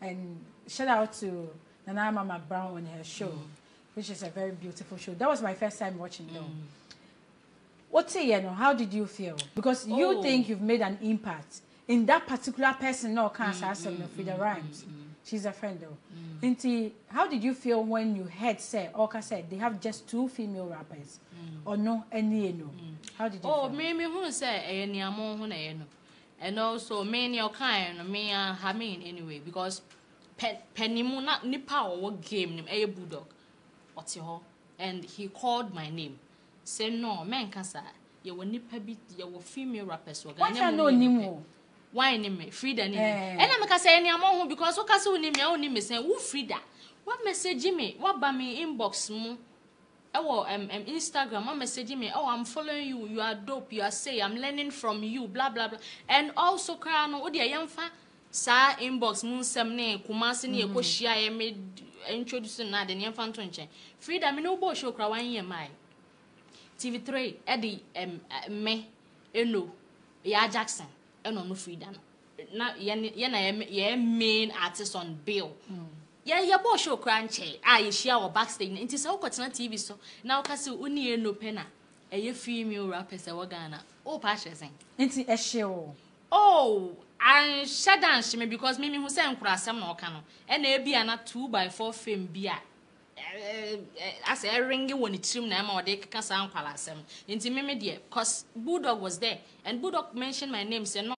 and shout out to Nana Mama Brown on her show, which is a very beautiful show. That was my first time watching though. What's it, you know, how did you feel? Because you think you've made an impact in that particular person, no, cancer, Freda Rhymz. She's a friend though. Inti, how did you feel when you heard say, Oka said they have just 2 female rappers? Or no, any no? How did you feel? Oh, me who say any among who no. And also many your kind, me I mean anyway, because Penny not nipa or game name a bulldog. What's your and he called my name. Say no, man cancer. You will nipa bit your female rappers. What I know Nimo? Why name me Freda name? And I'm gonna say any among because what can name your name is saying who Freda? What message me? What by me inbox mo? Oh, Instagram, I'm messaging me. Oh, I'm following you. You are dope. You are say I'm learning from you. Blah blah blah. And also, cry no. Odi ayam fa sa inbox mun semne kumasi ni eko share ye me introduce na de ni fa ntonche. Freda me no bo show cry 1 year mai. TV3 Eddie me eno ya Jackson eno no Freda no. Na ye na ye main artist on bill. Yeah, boy show cranche. You share our backstage. It is all cotton TV so now kasi uni no pena. A female rapper say Ghana. Oh, purchasing. Into a show. Oh, I shut down she me because me who say I'm no cano. And there be an 2x4 film beer. As a ringy when it's room now or they can sound palasem. Into me dear, cause Bulldog was there and Bulldog mentioned my name. Say no,